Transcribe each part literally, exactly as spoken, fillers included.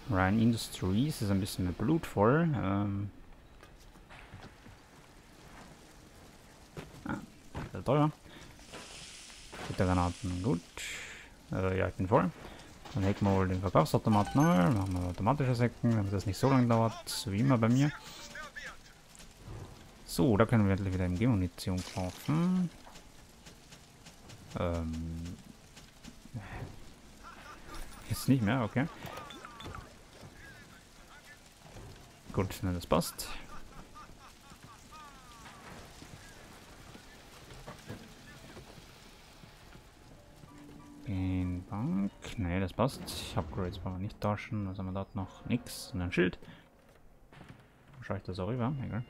Ryan Industries ist ein bisschen mit Blut voll. Ähm, ah, sehr teuer. Gittergranaten, gut. Äh, ja, ich bin voll. Dann hacken wir wohl den Verkaufsautomaten neu. Machen wir automatische Säcken, damit das nicht so lange dauert, wie immer bei mir. So, da können wir endlich wieder M G-Munition kaufen. Ähm. Jetzt nicht mehr, okay. Gut, ne, das passt. Den Bank. Ne, das passt. Upgrades brauchen wir nicht tauschen. Was haben wir dort noch? Nix. Und ein Schild. Schaue ich das auch rüber? Egal.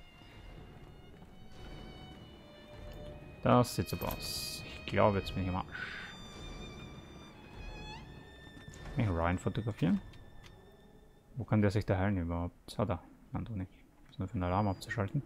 Das sieht super aus. Ich glaube, jetzt bin ich am Arsch. Kann ich Ryan fotografieren? Wo kann der sich da heilen überhaupt? Ah, da. Nein, doch nicht. Das ist nur für den Alarm abzuschalten.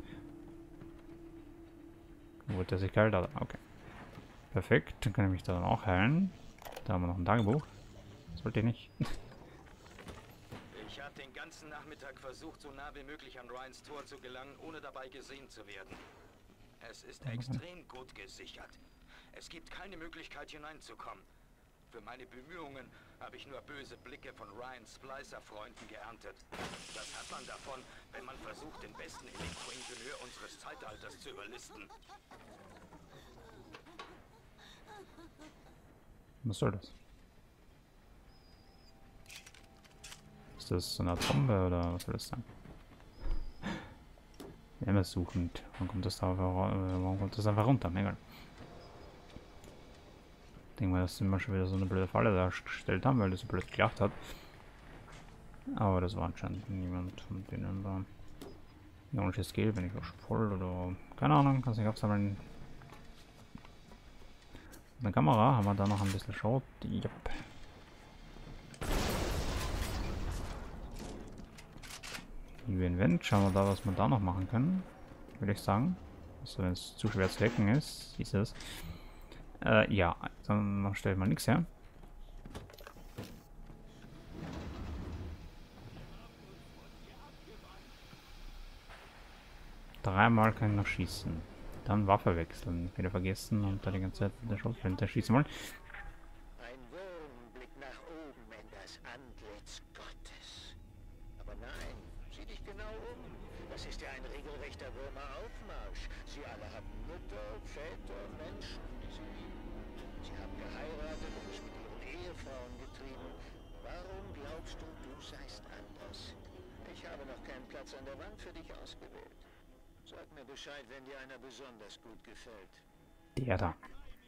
Wo wird der sich geheilt? Ah, da. Okay. Perfekt. Dann kann ich mich da dann auch heilen. Da haben wir noch ein Tagebuch. Das wollte ich nicht. Ich habe den ganzen Nachmittag versucht, so nah wie möglich an Ryans Tor zu gelangen, ohne dabei gesehen zu werden. Es ist extrem gut gesichert. Es gibt keine Möglichkeit hineinzukommen. Für meine Bemühungen habe ich nur böse Blicke von Ryans Splicer-Freunden geerntet. Das hat man davon, wenn man versucht, den besten Elektroingenieur unseres Zeitalters zu überlisten. Was soll das? Ist das so eine Art Bombe oder was soll das sein? Immer suchend. Warum kommt das da einfach, warum kommt das einfach runter? Egal. Ich denke mal, dass wir schon wieder so eine blöde Falle dargestellt haben, weil das so blöd geklappt hat. Aber das war anscheinend niemand von denen war. Ionische Skill, bin ich auch schon voll oder keine Ahnung, kann es nicht aufsammeln. Eine Kamera haben wir da noch ein bisschen Schrot. Yep. Invent, schauen wir da, was wir da noch machen können. Würde ich sagen. Also wenn es zu schwer zu hacken ist, hieß es. Äh, ja, dann stelle ich mal nichts her. Dreimal kann ich noch schießen. Dann Waffe wechseln. Wieder vergessen und da die ganze Zeit mit der Schrotflinte schießen wollen. Ein Wurmblick nach oben in das Antlitz Gottes. Aber nein, sieh dich genau um. Das ist ja ein regelrechter Würmeraufmarsch. Sie alle haben Mütter, Väter, Menschen, die sie lieben. Sie haben geheiratet und es mit ihren Ehefrauen getrieben. Warum glaubst du, du seist anders? Ich habe noch keinen Platz an der Wand für dich ausgewählt. Sag mir Bescheid, wenn dir einer besonders gut gefällt. Der da.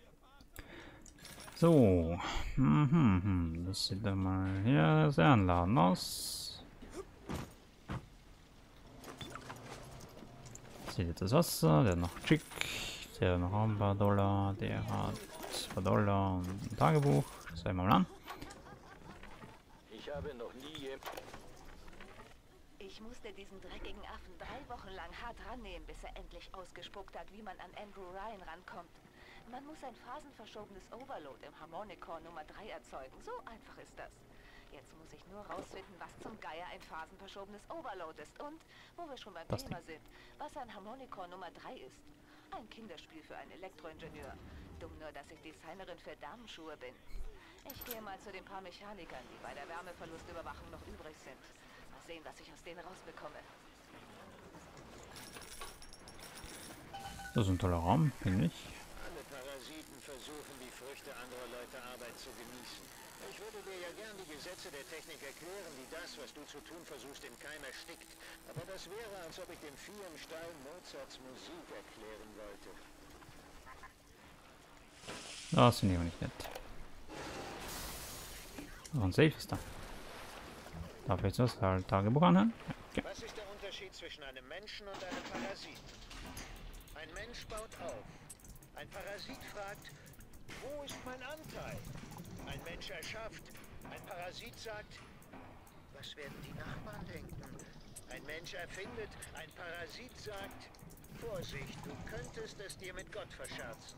So. Mhm, das sieht dann mal hier sehr anladen aus. Sieht jetzt das Wasser, der hat noch Chick, der hat noch ein paar Dollar, der hat ein paar Dollar und ein Tagebuch. Das sehen wir mal an. Ich habe noch nie... Ich musste diesen dreckigen Affen drei Wochen lang hart rannehmen, bis er endlich ausgespuckt hat, wie man an Andrew Ryan rankommt. Man muss ein phasenverschobenes Overload im Harmonicore Nummer drei erzeugen. So einfach ist das. Jetzt muss ich nur rausfinden, was zum Geier ein phasenverschobenes Overload ist. Und, wo wir schon beim Das Thema sind, was ein Harmonicore Nummer drei ist. Ein Kinderspiel für einen Elektroingenieur. Dumm nur, dass ich Designerin für Damenschuhe bin. Ich gehe mal zu den paar Mechanikern, die bei der Wärmeverlustüberwachung noch übrig sind. Mal sehen, was ich aus denen rausbekomme. Das ist ein toller Raum, finde ich. Alle Parasiten versuchen, die Früchte anderer Leute Arbeit zu genießen. Ich würde dir ja gern die Gesetze der Technik erklären, die das, was du zu tun versuchst, im Keim erstickt. Aber das wäre, als ob ich dem Vieh im Stall Mozarts Musik erklären wollte. Das finde ich auch nicht nett. Oh, ein Safe ist da. Darf ich jetzt das Tagebuch anhören? Okay. Was ist der Unterschied zwischen einem Menschen und einem Parasiten? Ein Mensch baut auf. Ein Parasit fragt, wo ist mein Anteil? Ein Mensch erschafft. Ein Parasit sagt, was werden die Nachbarn denken? Ein Mensch erfindet. Ein Parasit sagt, Vorsicht, du könntest es dir mit Gott verscherzen.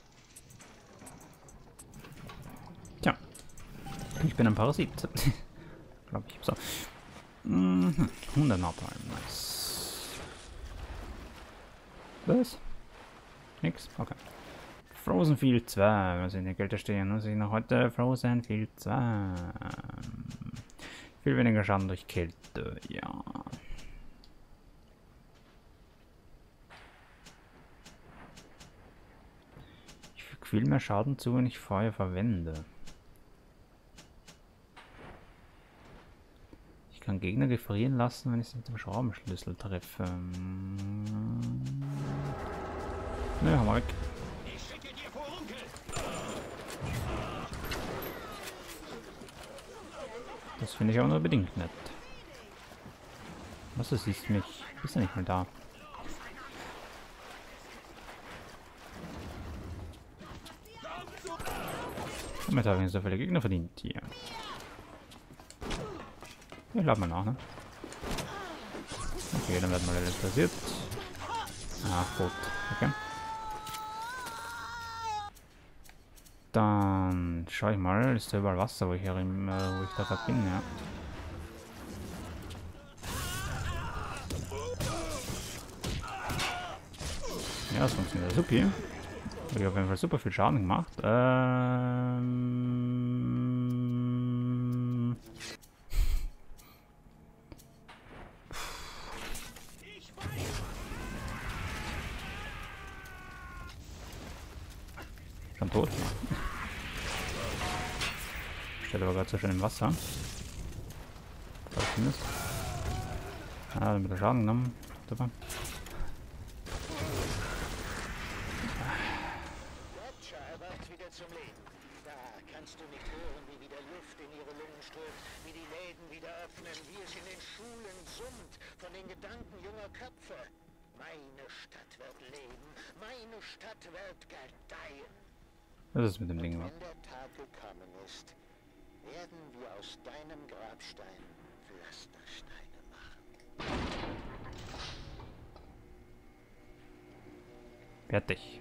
Tja. Ich bin ein Parasit. Glaube ich. So. Mhm. hundert Napalm, nice. Was? Nix? Okay. Frozen Field zwei, was in der Kälte stehen, muss ich noch heute Frozen Field zwei. Viel weniger Schaden durch Kälte, ja. Ich füge viel mehr Schaden zu, wenn ich Feuer verwende. Ich kann Gegner gefrieren lassen, wenn ich sie mit dem Schraubenschlüssel treffe. Ne, haben wir weg. Das finde ich aber nur bedingt nett. Was, du siehst mich? Bist du nicht mehr da? Damit habe ich so viele Gegner verdient hier. Ich lade mal nach, ne? Okay, dann werden wir elektrisiert. Ah, gut. Okay. Dann schaue ich mal, ist da überall Wasser, wo ich, hier im, äh, wo ich da gerade bin, ja. Ja, das funktioniert super. Ich habe auf jeden Fall super viel Schaden gemacht. Ähm... Schon tot. Steht aber gerade so schön im Wasser. Zumindest. Ah, dann wird er Schaden genommen. Super. Zum Leben. Da kannst du nicht hören, wie wieder Luft in ihre Lungen strömt, wie die Läden wieder öffnen, wie es in den Schulen summt, von den Gedanken junger Köpfe. Meine Stadt wird leben, meine Stadt wird gedeihen. Was ist mit dem Ding? Wenn der Tag gekommen ist, werden wir aus deinem Grabstein Pflastersteine machen. Fertig.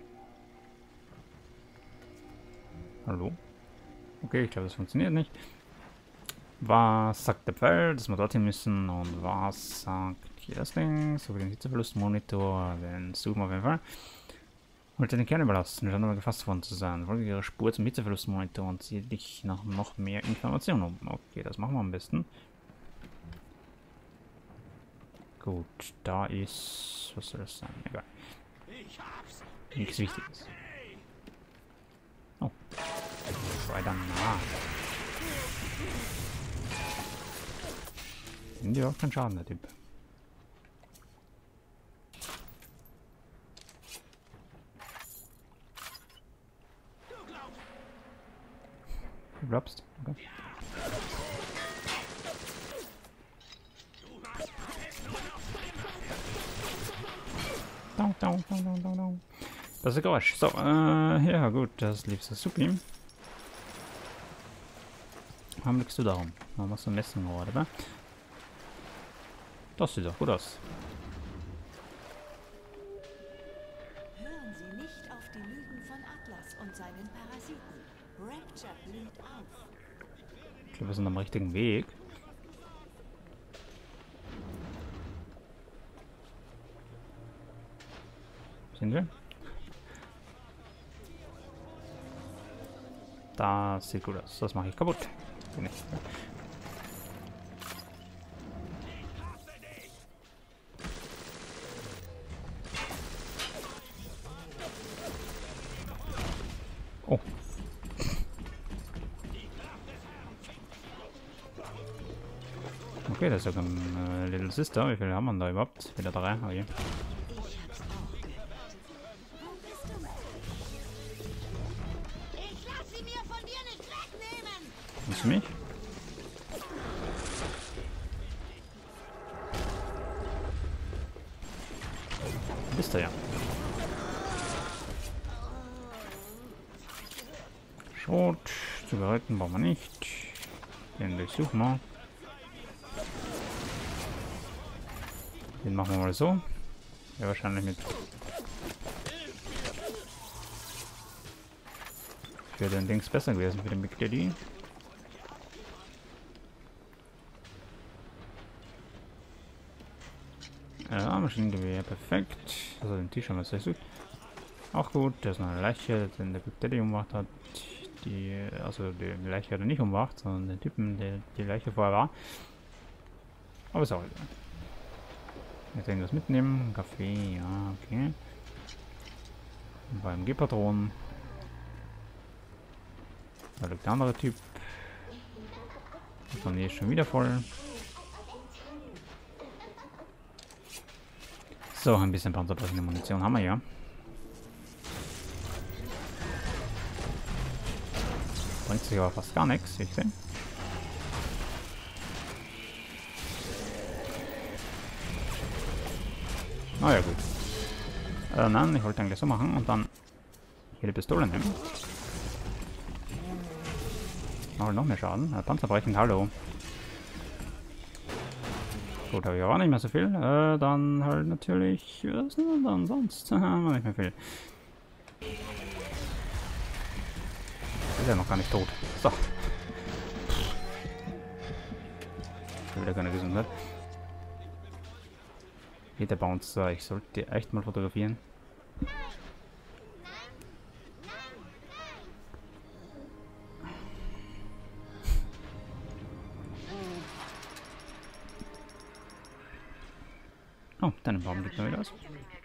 Hallo? Okay, ich glaube, das funktioniert nicht. Was sagt der Pfeil, dass wir dorthin müssen? Und was sagt hier das Ding? So, den Hitzeverlustmonitor, den suchen wir auf jeden Fall. Wollte den Kern überlassen, scheint aber gefasst worden zu sein. Folge ihre Spur zum Hitzeverlustmonitor und ziehe dich nach noch mehr Informationen um. Okay, das machen wir am besten. Gut, da ist... Was soll das sein? Egal. Nichts Wichtiges. Oh. Weiter nah. Nimmt ja auch keinen Schaden, der Typ. Du glaubst? Okay. Down, down, down, down, down, down. Das ist ein Geräusch. So, äh, ja gut, das lief so super. Warum liegst du darum? Man muss so messen gerade, oder? Das sieht doch gut aus. Hören Sie nicht auf die Lügen von Atlas und seinen Parasiten. Rapture blüht auf. Ich glaube, wir sind am richtigen Weg. Sind wir? Das sieht gut aus. Das mache ich kaputt. Nee. Oh. Okay, das ist sogar ein äh, Little Sister. Wie viele haben wir da überhaupt? Wieder drei. Okay. Kannst du mich? Bist du ja. Schrot, Zigaretten brauchen wir nicht. Den durchsuchen wir. Den machen wir mal so. Ja, wahrscheinlich mit. Für den Dings besser gewesen, für den Big Daddy. Ja, Maschinengewehr, perfekt. Also den Tisch haben wir sehr gut. Auch gut, da ist noch eine Leiche, den der Big Daddy umgebracht hat. Die, also die Leiche hat er nicht umgebracht, sondern den Typen, der die Leiche vorher war. Aber ist auch egal. Jetzt irgendwas mitnehmen. Kaffee, ja, okay. Und beim G-Patronen. Da liegt der andere Typ. Und hier ist schon wieder voll. So, ein bisschen panzerbrechende Munition haben wir ja. Bringt sich aber fast gar nichts, ich sehe. Na ja, gut. Äh, nein, ich wollte eigentlich so machen und dann hier die Pistole nehmen. Machen noch mehr Schaden. Äh, Panzerbrechend, hallo. Gut, habe ich aber auch nicht mehr so viel. Äh, dann halt natürlich. Was ist denn dann sonst? Haben wir nicht mehr viel. Ist ja noch gar nicht tot. So. Schon wieder keine Gesundheit. Geht der Bouncer. Ich sollte echt mal fotografieren. Oh, deine Baum liegt noch wieder aus.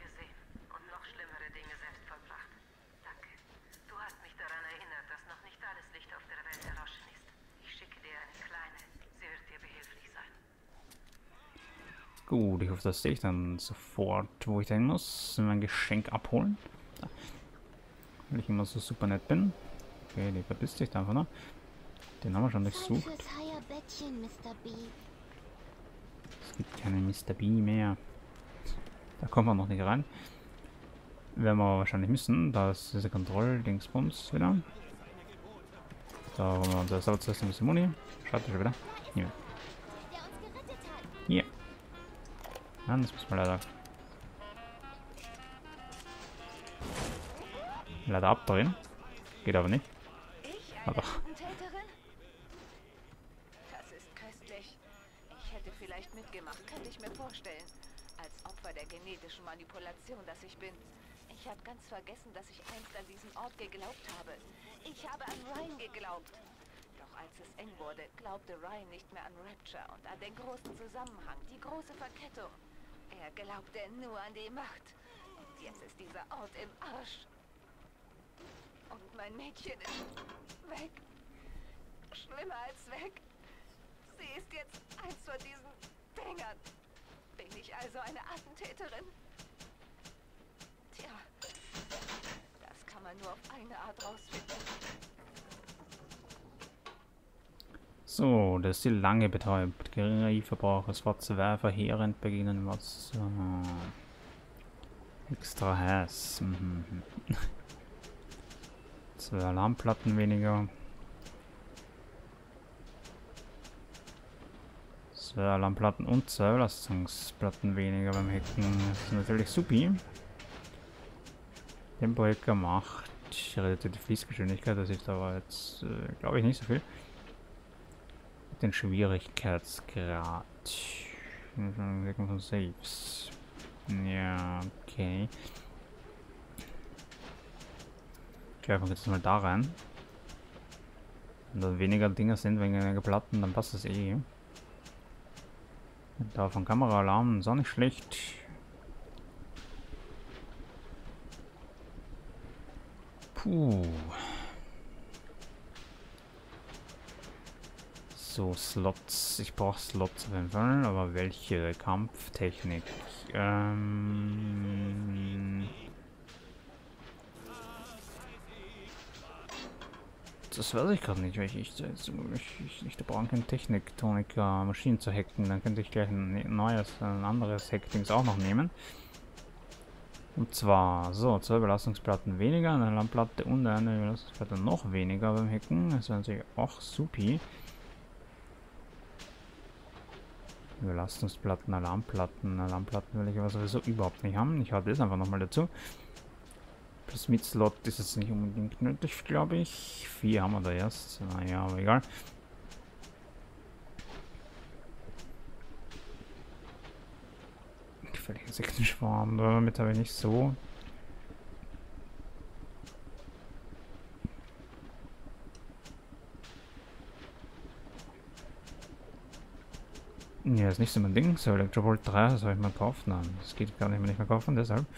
Gut, ich hoffe, das sehe ich dann sofort, wo ich da hin muss. Mein Geschenk abholen. Da. Weil ich immer so super nett bin. Okay, die verpisst sich da einfach noch. Den haben wir schon durchsucht. Es gibt keine Mister B mehr. Da kommen wir noch nicht rein. Werden wir wahrscheinlich müssen. Da ist diese Kontroll-Dingsbums wieder. Da haben wir unser Soundsystem ist Muni. Schaut schon wieder. Hier. Hier. Nein, das muss man leider. Leider abdrehen. Geht aber nicht. Aber. Das ist köstlich. Ich hätte vielleicht mitgemacht, könnte ich mir vorstellen. Als Opfer der genetischen Manipulation, das ich bin. Ich habe ganz vergessen, dass ich einst an diesen Ort geglaubt habe. Ich habe an Ryan geglaubt. Doch als es eng wurde, glaubte Ryan nicht mehr an Rapture und an den großen Zusammenhang, die große Verkettung. Er glaubte nur an die Macht. Und jetzt ist dieser Ort im Arsch. Und mein Mädchen ist weg. Schlimmer als weg. Sie ist jetzt eins von diesen Dingern. Bin ich also eine Attentäterin? Tja, das kann man nur auf eine Art rausfinden. So, das Ziel lange betäubt. Geringer I-Verbrauch. Es war zwei verheerend beginnen. Was? So. Extra heiß. Mhm. Zwei Alarmplatten weniger. Zwei Alarmplatten und zwei Belastungsplatten weniger beim Hacken. Das ist natürlich supi. Tempo-Hacker macht reduzierte Fließgeschwindigkeit. Das ist aber jetzt, äh, glaube ich, nicht so viel. Den Schwierigkeitsgrad. Von Saves. Ja, okay. Ich werfe jetzt mal da rein. Wenn da weniger Dinger sind, weniger Platten, dann passt das eh. Und da von Kameraalarm ist auch nicht schlecht. Puh. So, Slots. Ich brauche Slots auf jeden Fall, aber welche? Kampftechnik. Ähm das weiß ich gerade nicht, weil ich, ich, ich, ich, ich da brauche keine Techniktoniker, Maschinen zu hacken. Dann könnte ich gleich ein neues, ein anderes Hackdings auch noch nehmen. Und zwar, so, zwei Belastungsplatten weniger, eine Alarmplatte und eine Belastungsplatte noch weniger beim Hacken. Das wäre natürlich auch supi. Belastungsplatten, Alarmplatten, Alarmplatten will ich aber sowieso überhaupt nicht haben. Ich hatte das einfach nochmal dazu. Plus mit Slot ist es nicht unbedingt nötig, glaube ich. Vier haben wir da erst. Naja, aber egal. völlig Insektenschwarm, damit habe ich nicht so. Ja, ist nicht so mein Ding. So, Electrobolt drei, das habe ich mal gekauft. Nein, das geht gar nicht mehr, nicht mehr kaufen, deshalb.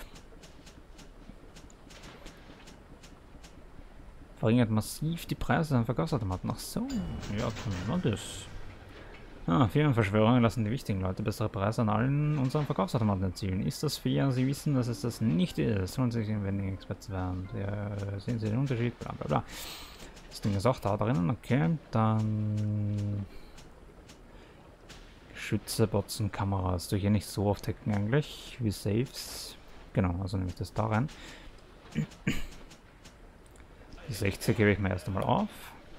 Verringert massiv die Preise an Verkaufsautomaten. Ach so, ja, kann man das. Ah, Firmenverschwörungen lassen die wichtigen Leute bessere Preise an allen unseren Verkaufsautomaten erzielen. Ist das fair? Sie wissen, dass es das nicht ist. Holen Sie sich den Vending-Experten werden. Ja, sehen Sie den Unterschied? Bla bla bla. Das Ding ist auch da drinnen. Okay, dann... Schütze, Botzen, Kameras. Durch hier nicht so oft hacken eigentlich, wie Saves. Genau, also nehme ich das da rein. Die sechzig gebe ich mir erst einmal auf.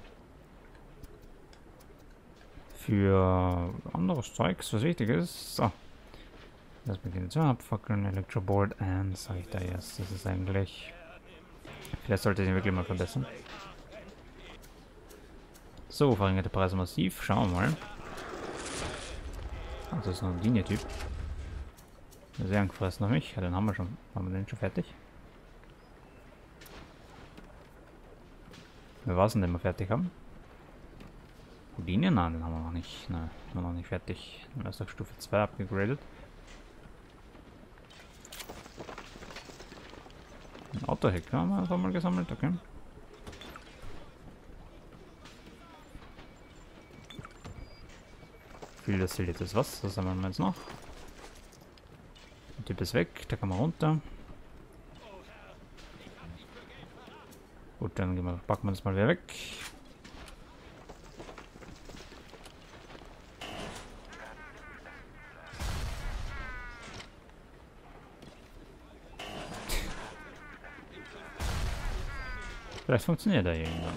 Für anderes Zeugs, was wichtig ist. So. Das beginnt zu abfackeln. Electrobolt and, sage ich da jetzt. Das ist eigentlich... Vielleicht sollte ich den wirklich mal verbessern. So, verringerte Preise massiv. Schauen wir mal. Also das ist noch ein Linie-Typ. Sehr angefressen auf mich. Ja, den haben wir schon. Haben wir den schon fertig? Wer war es denn, den wir fertig haben? Linie? Nein, den haben wir noch nicht. Nein, wir noch nicht fertig. Wir erst auf Stufe zwei abgegradet. Ein Autohacker haben wir einfach mal gesammelt, okay. Viel destilliertes Wasser, das sammeln wir jetzt noch. Der Typ ist weg, da kann man runter. Gut, dann gehen wir, packen wir das mal wieder weg. Vielleicht funktioniert er irgendwann.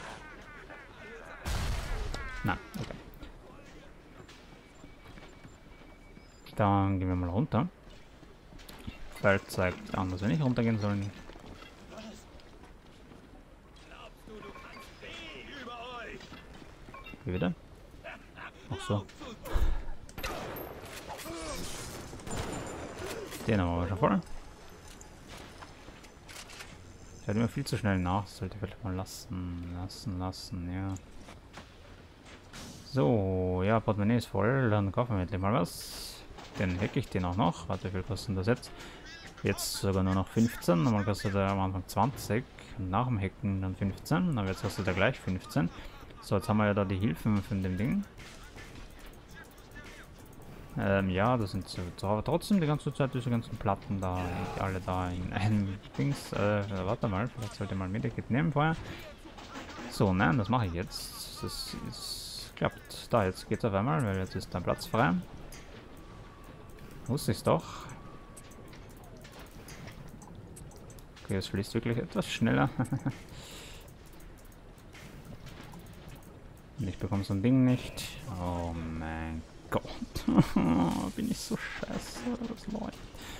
Na, okay. Dann gehen wir mal runter. Feld zeigt an, dass wir nicht runtergehen sollen. Wie wieder? Ach so. Den haben wir schon voll. Ich hätte mir viel zu schnell nach. Das sollte ich vielleicht mal lassen. Lassen, lassen, ja. So, ja, Portemonnaie ist voll. Dann kaufen wir endlich mal was. Den hacke ich den auch noch. Warte, wie viel kostet das jetzt? Jetzt sogar nur noch fünfzehn. Normal kostet er am Anfang zwanzig. Nach dem Hacken dann fünfzehn. Aber jetzt kostet er gleich fünfzehn. So, jetzt haben wir ja da die Hilfen von dem Ding. Ähm, ja, das sind so, aber trotzdem die ganze Zeit diese ganzen Platten da, alle da in einem Dings. Äh, warte mal, vielleicht sollte ich mal Medikit nehmen vorher. So, nein, das mache ich jetzt. Das ist, klappt. Da, jetzt geht's auf einmal, weil jetzt ist dann Platz frei. Wusste ich's doch. Okay, es fließt wirklich etwas schneller. Ich bekomme so ein Ding nicht. Oh mein Gott. Bin ich so scheiße. Das läuft.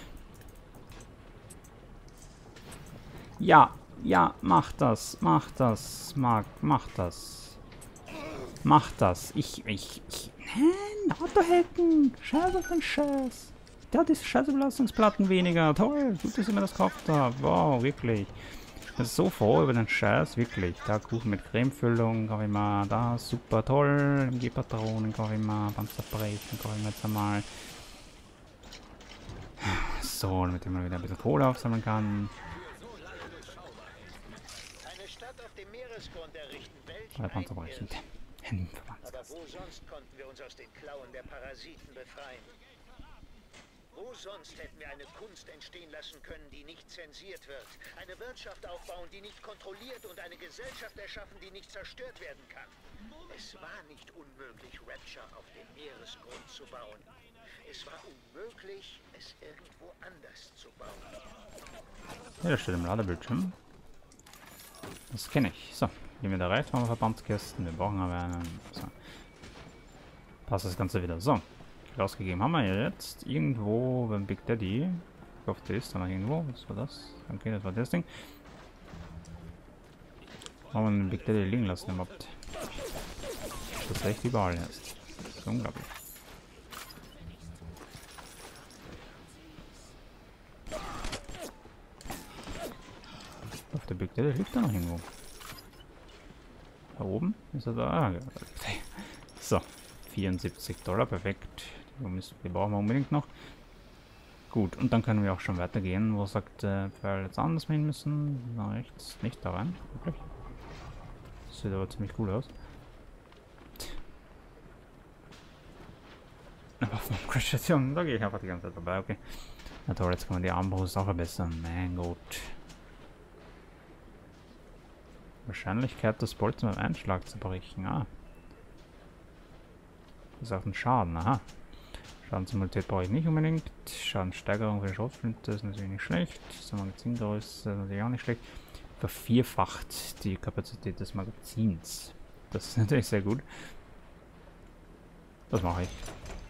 Ja, ja, mach das. Mach das. Marc, mach das. Mach das. Ich, ich, ich. Nein, Autohacken. Scheiß auf den Scheiß. Der hat die Scheißüberlastungsplatten weniger. Toll. Gut, dass ich mir das gekauft habe. Wow, wirklich. Ich bin so froh über den Scheiß, wirklich. Da Kuchen mit Cremefüllung, kaufe ich mal da, super toll. M G-Patronen kaufe ich mal, Panzerbrechen kaufe ich mir jetzt einmal. So, damit ich mal wieder ein bisschen Kohle aufsammeln kann. Eine Stadt auf dem Meeresgrund errichten, welch Oder Panzerbrechen. Aber wo sonst konnten wir uns aus den Klauen der Parasiten befreien? Wo sonst hätten wir eine Kunst entstehen lassen können, die nicht zensiert wird? Eine Wirtschaft aufbauen, die nicht kontrolliert und eine Gesellschaft erschaffen, die nicht zerstört werden kann? Es war nicht unmöglich, Rapture auf dem Meeresgrund zu bauen. Es war unmöglich, es irgendwo anders zu bauen. Ja, das steht im Ladebildschirm. Das kenne ich. So, gehen wir da rein, haben wir Verbandskästen. Wir brauchen aber einen. So. Passt das Ganze wieder. So. Ausgegeben haben wir ja jetzt irgendwo beim Big Daddy. Ich hoffe, der ist da noch irgendwo. Was war das? Okay, das war das Ding. Haben wir den Big Daddy liegen lassen überhaupt? Das ist echt überall jetzt. Das ist unglaublich. gebückt? Ja, der liegt da noch irgendwo. Da oben? Ist er da? Ah, ja. So, vierundsiebzig Dollar, perfekt. Die brauchen wir unbedingt noch. Gut, und dann können wir auch schon weitergehen. Wo sagt der Pfeil jetzt an, dass wir hin müssen? Na, rechts, nicht da rein. Wirklich. Das sieht aber ziemlich cool aus. Aber vom Crash-Station, da gehe ich einfach die ganze Zeit vorbei, okay. Na toll, jetzt kann man die Armbrust auch verbessern. Mein Gott. Wahrscheinlichkeit, das Bolzen beim Einschlag zu brechen. Ah. Das ist auch ein Schaden, aha. Schadensimmunität brauche ich nicht unbedingt. Schadenssteigerung für die Schrotflinte ist natürlich nicht schlecht. Das Magazingröße ist natürlich auch nicht schlecht. Vervierfacht die Kapazität des Magazins. Das ist natürlich sehr gut. Das mache ich.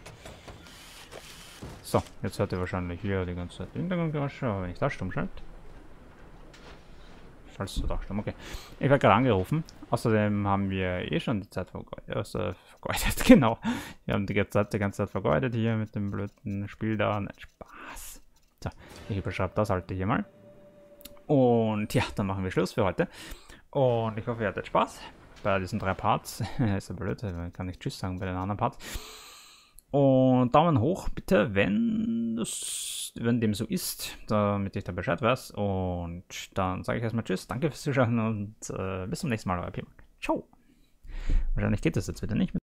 So, jetzt hört ihr wahrscheinlich hier die ganze Zeit Hintergrundgeräusche, aber wenn ich das stumm schalte. Schaltest du da stumm, okay. Ich werde gerade angerufen. Außerdem haben wir eh schon die Zeit vergeudet. Also vergeudet, genau. Wir haben die Zeit die ganze Zeit vergeudet hier mit dem blöden Spiel da. Nein, Spaß. So, ich überschreibe das halt hier mal. Und ja, dann machen wir Schluss für heute. Und ich hoffe, ihr hattet Spaß bei diesen drei Parts. Ist ja blöd, man kann nicht Tschüss sagen bei den anderen Parts. Und Daumen hoch bitte, wenn das, wenn dem so ist, damit ich da Bescheid weiß. Und dann sage ich erstmal Tschüss, danke fürs Zuschauen und äh, bis zum nächsten Mal, euer Pimak. Ciao. Wahrscheinlich geht das jetzt wieder nicht mit.